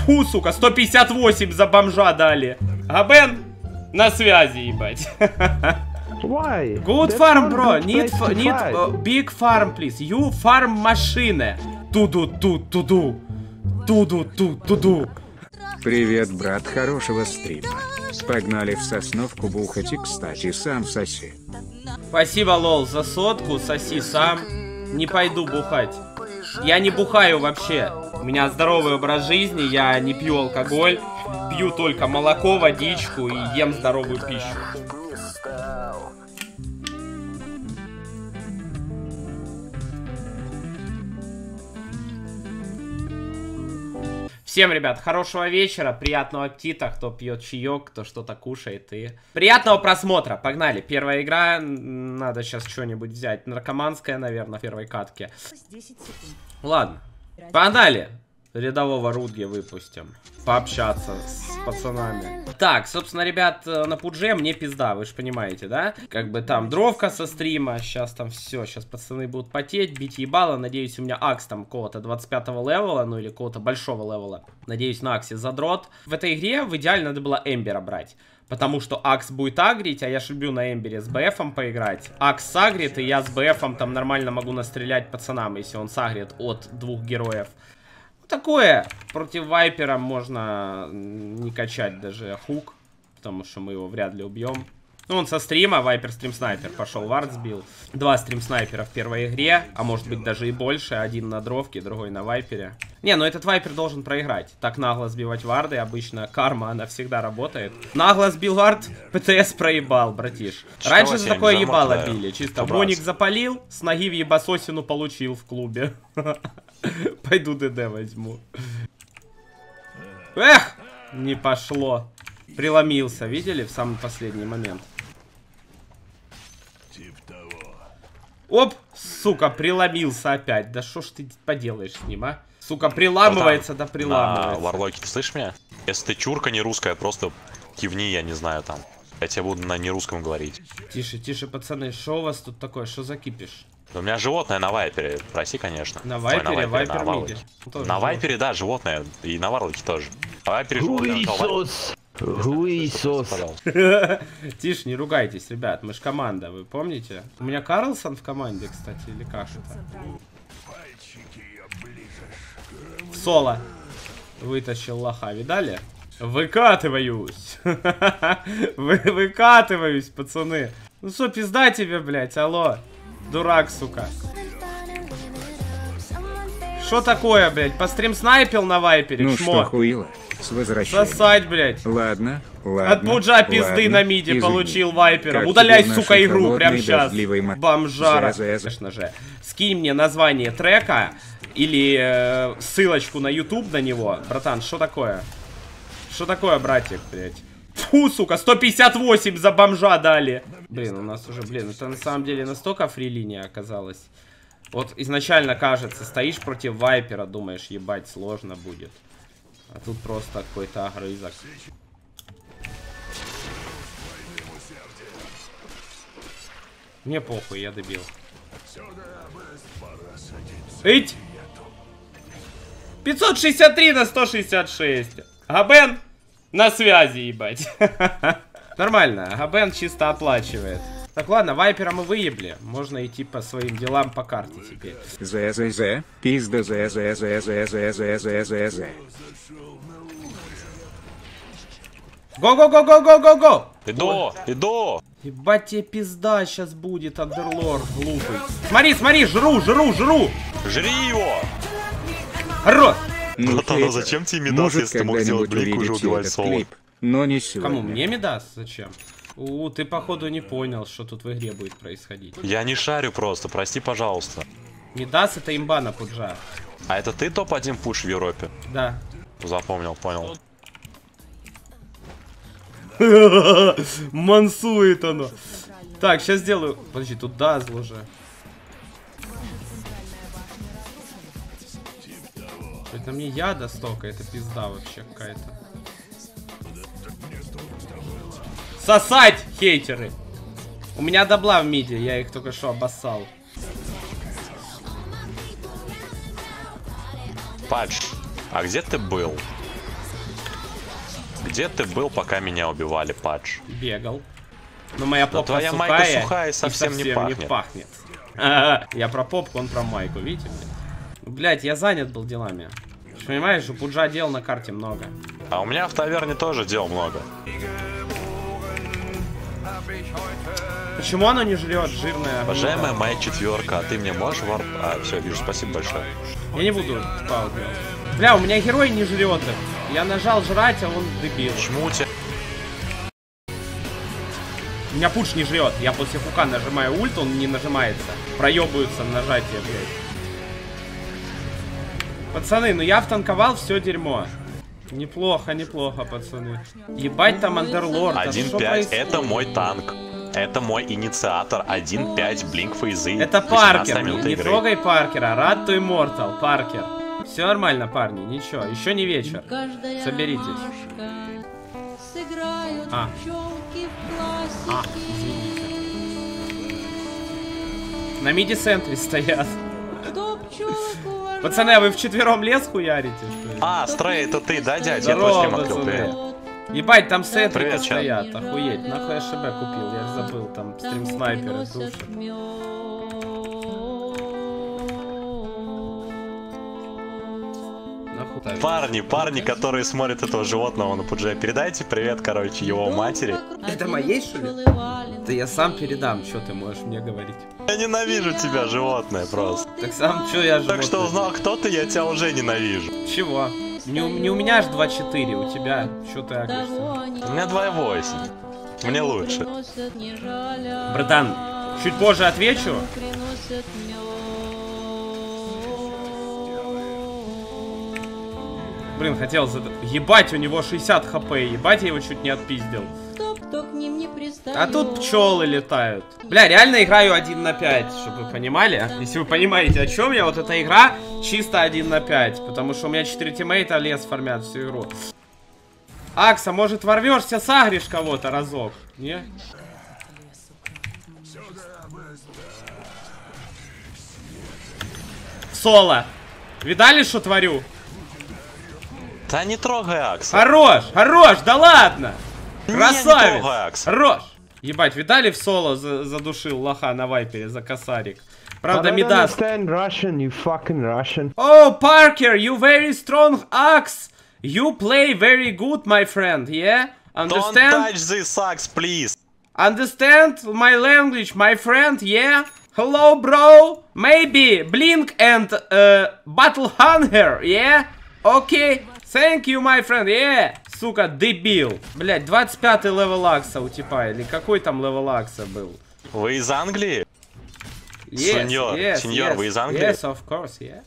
Фу, сука, 158 за бомжа дали. Габен на связи, ебать. Why? Good farm, bro. Need big farm, please. You farm машины. Туду. Привет, брат, хорошего стрима. Погнали в Сосновку бухать и, кстати, сам соси. Спасибо, лол, за сотку. Соси сам. Не пойду бухать. Я не бухаю вообще. У меня здоровый образ жизни, я не пью алкоголь. Пью только молоко, водичку и ем здоровую пищу. Всем, ребят, хорошего вечера, приятного аппетита, кто пьет чаек, кто что-то кушает и... Приятного просмотра, погнали. Первая игра, надо сейчас что-нибудь взять. Наркоманская, наверное, в первой катке. Ладно, погнали. Рядового Рудги выпустим. Пообщаться с пацанами. Так, собственно, ребят, на пудже мне пизда, вы же понимаете, да? Как бы там дровка со стрима, сейчас там все, сейчас пацаны будут потеть, бить ебало. Надеюсь, у меня акс там какого-то 25-го левела, ну или какого-то большого левела. Надеюсь, на аксе задрот. В этой игре в идеале надо было Эмбера брать. Потому что Акс будет агрить, а я ж люблю на Эмбере с БФом поиграть. Акс сагрит, и я с БФом там нормально могу настрелять пацанам, если он сагрит от двух героев. Такое против Вайпера можно не качать даже хук, потому что мы его вряд ли убьем. Ну, он со стрима, Вайпер стрим-снайпер, пошел вард сбил. 2 стрим-снайпера в первой игре, а может быть даже и больше. Один на дровке, другой на Вайпере. Не, ну этот Вайпер должен проиграть. Так нагло сбивать варды, обычно карма, она всегда работает. Нагло сбил вард, ПТС проебал, братиш. Раньше за такое ебало били, чисто. Броник запалил, с ноги в ебасосину получил в клубе. Пойду ДД возьму. Эх, не пошло. Преломился, видели, в самый последний момент. Оп, сука, преломился опять. Да что ж ты поделаешь с ним, а? Сука, приламывается, да приламывается. Варлоки, ты слышишь меня? Если ты чурка не русская, просто кивни, я не знаю там. Я тебе буду на нерусском говорить. Тише, тише, пацаны, что у вас тут такое? Что за кипиш? У меня животное на Вайпере, проси, конечно. На Вайпере, Вайпер миди. На Вайпере, да, животное. И на Варлоке тоже. На Вайпере Хуесос! Хуесос! Тише, не ругайтесь, ребят, мы ж команда, вы помните? У меня Карлсон в команде, кстати, или как это? Соло вытащил лоха, видали? Выкатываюсь. Выкатываюсь, пацаны. Ну что, пизда тебе, блядь, алло. Дурак, сука. Что такое, блядь? Пострим снайпил на Вайпере, ну чмо. Что, хуило? С возвращением. Сосать, блядь. Ладно. От пуджа пизды на миде получил Вайпером. Удаляй, сука, игру прямо сейчас. Бомжара. Конечно же. Скинь мне название трека или ссылочку на YouTube на него. Братан, что такое? Что такое, братик, блядь? Фу, сука, 158 за бомжа дали. Блин, у нас уже, блин, это на самом деле настолько фри-линия оказалась. Вот изначально кажется, стоишь против Вайпера, думаешь, ебать, сложно будет. А тут просто какой-то огрызок. Мне похуй, я добил. Ить! 563 на 166. Габен на связи, ебать. Нормально, Габен чисто оплачивает. Так, ладно, Вайпера мы выебли. Можно идти по своим делам по карте теперь. ЗЗЗ, пизда ЗЗЗЗЗЗЗЗЗЗ. Го-го-го-го-го-го-го! Иду! Ебать тебе пизда сейчас будет, Андерлорд глупый. Смотри, смотри, жру! Жри его! Рот! Ну, а зачем тебе Мидас, если ты мог сделать блик и уже убивать соло? Но не сегодня. Кому? Мне Мидас? Зачем? Ты походу не понял, что тут в игре будет происходить. Я не шарю просто, прости, пожалуйста. Мидас это имба на пуджа. А это ты топ-1 пуш в Европе? Да. Запомнил, понял. Мансует оно. Так, сейчас сделаю. Подожди, тут дазл уже. Это мне яда столько, это пизда вообще какая-то. Сосать, хейтеры! У меня добла в миде, я их только что обоссал. Патч, а где ты был? Где ты был, пока меня убивали, Падж? Бегал. Но моя попка твоя сухая, майка сухая и совсем не пахнет. Я про попку, он про майку, видите? Блять, я занят был делами. Понимаешь, у Пуджа дел на карте много. А у меня в таверне тоже дел много. Почему оно не жрет, жирное? Уважаемая моя четверка, а ты мне можешь варп... А, все, вижу, спасибо большое. Я не буду спаут делать. Бля, у меня герой не жрет их. Я нажал жрать, а он дебил. Почему у тебя... У меня пуш не жрет. Я после хука нажимаю ульт, он не нажимается. Проебываются нажатие, блядь. Пацаны, ну я втанковал все дерьмо. Неплохо, неплохо, пацаны. Ебать там андерлорд. 1-5, это мой танк. Это мой инициатор. 1-5, блинк фейзы. Это Паркер, не трогай Паркера. Рад to Immortal, Паркер. Все нормально, парни, ничего. Еще не вечер. Соберитесь. Извините. На миди-центре стоят. Пацаны, а вы вчетвером лес хуярите, что ли? А, Стрей, это ты, да, дядя? Здорово, я твой стрим открыл, пацаны. привет. Ебать, там сетрика Привет, стоят, охуеть. Нахуй АШБ купил, я ж забыл, там стрим снайперы душат. Парни, которые смотрят этого животного на Пудже, передайте привет, короче, его матери. Это моей, что ли? Да я сам передам, что ты можешь мне говорить. Я ненавижу тебя, животное, просто. Так сам, что я животное? Так что узнал, кто ты, я тебя уже ненавижу. Чего? Не у меня аж 2.4, у тебя, что ты агришься? У меня 2.8. Мне лучше. Братан, чуть позже отвечу. Блин, хотел задать. Ебать, у него 60 хп, ебать, я его чуть не отпиздил. А тут пчелы летают. Бля, реально играю 1 на 5, чтобы вы понимали. Если вы понимаете, о чем я, вот эта игра чисто 1 на 5. Потому что у меня 4 тиммейта лес фармят всю игру. Акса, может ворвешься, сагришь кого-то разок? Не? Соло. Видали, что творю? Да не трогай Акса. Хорош, хорош, да ладно. Красавец. Не Акса. Хорош. Ебать, видали, в соло задушил лоха на вайпере за косарик. Правда, Мидас. Russian, you fucking Russian. Oh, Parker, you very strong axe. You play very good, my friend, yeah? Understand? Don't touch this axe, please. Understand my language, my friend, yeah? Hello, bro. Maybe Blink and Battle Hunger, yeah? Okay. Thank you, my friend, yeah. Сука, дебил. Блять, 25-й левел акса у типа, или какой там левел акса был? Вы из Англии? Yes, сеньор, вы из Англии? Yes, of course, yeah.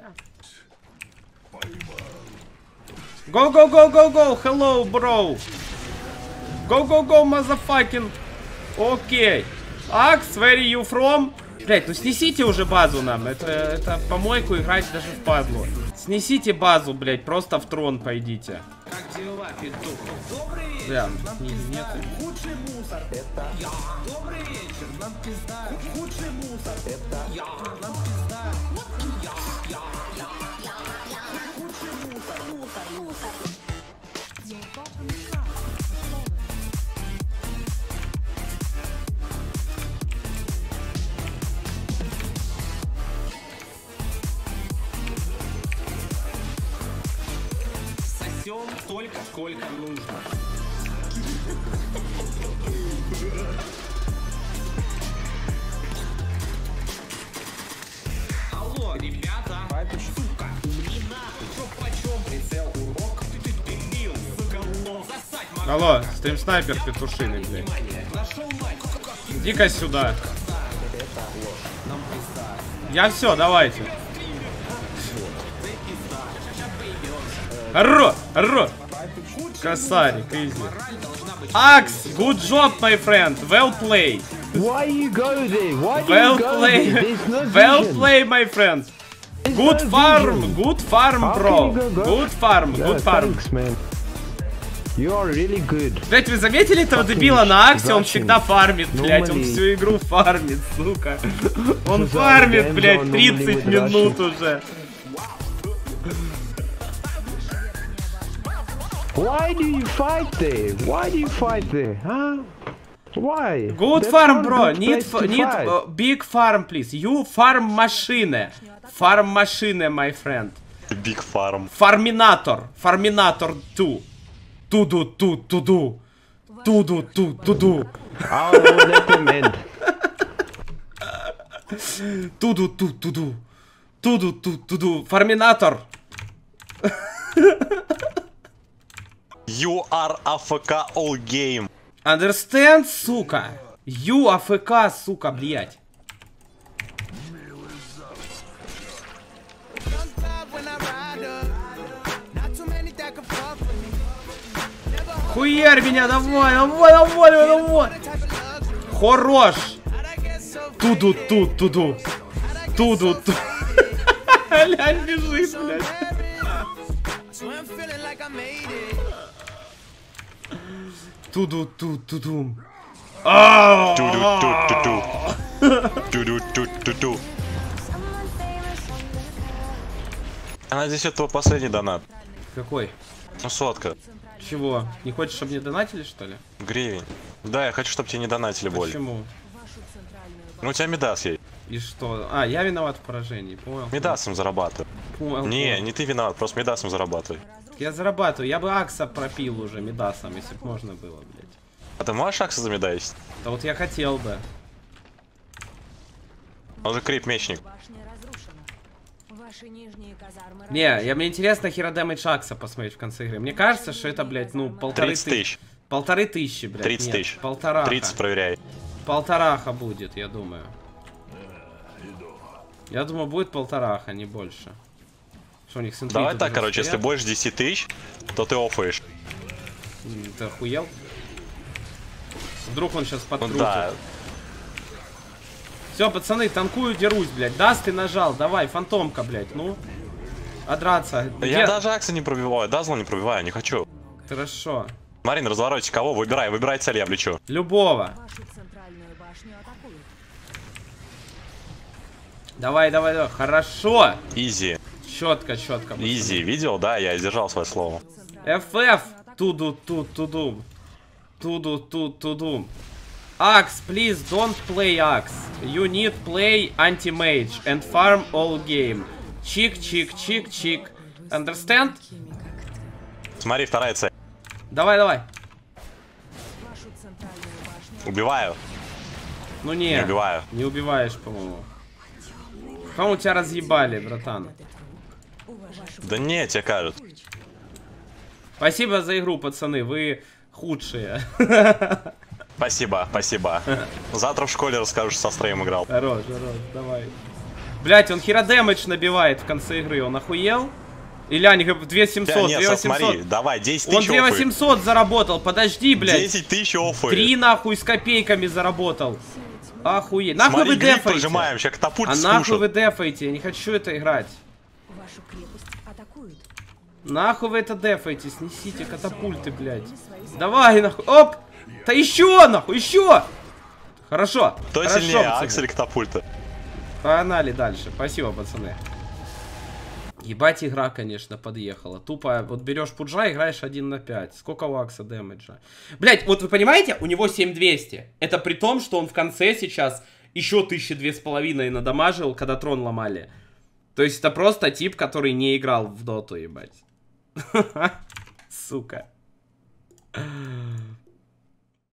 Go, go, go, go, go, hello, bro. Go, go, go, motherfucking. Окей. Axe, where you from? Блять, ну снесите уже базу нам. Это помойку играть даже в падлу. Снесите базу, блять, просто в трон пойдите. Как дела, петух? Добрый вечер. Бля, нет. Худший мусор. Это я. Добрый вечер. Нам пизда. Худший мусор. Это я. Нам пизда. Я. Худший мусор. Столько, сколько нужно. Алло, ребята. Сука, не нахуй, чё почём прицел урок? Ты дебил, сука, засать могу. Алло, стрим-снайпер петушиный, блядь. Иди-ка сюда. Я все, давайте. Хорош, хорош. Косарик, изи. Акс, good job, my friend. Well played. Why you go there? Why do Well you go played. there? There's no Well vision. played, my friend. There's Good no farm, vision. good farm, How bro. can you go? Good farm, Yeah, good farm. thanks, man. You are really good. Блять, вы заметили этого дебила на Аксе? Он всегда фармит, блять, он Normally. всю игру фармит, сука. Он Because фармит, games блять, are 30 normally with минут уже. Why do you fight there? Why do you fight there? Huh? Why? Good That's farm, not a bro. good Need place to fight. big farm, please. You farm machine. Farm machine, my friend. Big Farm. Farminator. Farminator 2. Туду. I'll let them end. Туду. Farminator. You are AFK all game. Understand, сука? You AFK, сука, блядь. Хуярь меня, давай. Хорош. Туду. Лянь бежит, блядь. Туду. Ту-ду-ту-ту-ту. А надеюсь, это твой последний донат. Какой? Ну, сотка. Чего? Не хочешь, чтобы мне донатили, что ли? Гривень. Да, я хочу, чтобы тебе не донатили более. Почему? Ну, у тебя Мидас есть. И что? А, я виноват в поражении, понял? Мидасом зарабатывай. Понял. Не ты виноват, просто Мидасом зарабатывай. Я зарабатываю, я бы Акса пропил уже Мидасом, если бы можно было, блядь. А ты можешь Акса замедайить? Да вот я хотел бы. Он же крип-мечник. Не, мне интересно хера дэмэдж Акса посмотреть в конце игры. Мне кажется, что это, блядь, ну, 30 тысяч. 1500, блядь. 30 нет, тысяч. Полтораха. 30 проверяй. Полтораха будет, я думаю. Я думаю, будет полтораха, не больше. Что у них с Давай так, короче, если больше 10 тысяч, то ты офаешь. Ты охуел? Вдруг он сейчас подкрутит. Да. Все, пацаны, танкую, дерусь, блядь. Даст ты нажал, давай, фантомка, блядь, ну. А драться. Я даже Акса не пробиваю, Дазла не пробиваю, не хочу. Хорошо. Марин, разворотите кого? Выбирай цель, я влечу. Любого. Давай. Хорошо. Изи. Четко. Изи, видел, да? Я сдержал свое слово. FF. Туду. Axe, please don't play Axe. You need play anti-mage and farm all game. Чик. Understand? Смотри, вторая цель. Давай. Убиваю. Ну не убиваю. Не убиваешь, по-моему. По-моему, тебя разъебали, братан. Да не, тебе кажут. Спасибо за игру, пацаны, вы худшие. Спасибо. Завтра в школе расскажу, что со строем играл. Хорош, давай. Блять, он хера дэмэдж набивает в конце игры, он охуел? Или они 2700, нет, 2800. смотри, давай, 10 Он тысяч 2800 заработал, подожди, блядь. 10 тысяч оффы. 3 нахуй с копейками заработал. Охуеть. Нахуй Смотри, вы гриф дефаете? прожимаем, сейчас катапульт А скушал. нахуй вы дефаете? Я не хочу это играть. Нахуй вы это дефаете? Снесите катапульты, блядь. Давай, нахуй. Оп! Да еще, нахуй, еще! Хорошо. Кто хорошо, сильнее, пацаны. Акс или катапульта? Погнали дальше. Спасибо, пацаны. Ебать, игра, конечно, подъехала. Тупо, вот берешь пуджа, играешь 1 на 5. Сколько у Акса дэмэджа? Блять, вот вы понимаете, у него 7200. Это при том, что он в конце сейчас еще 1500 надамажил, когда трон ломали. То есть это просто тип, который не играл в доту, ебать. Сука.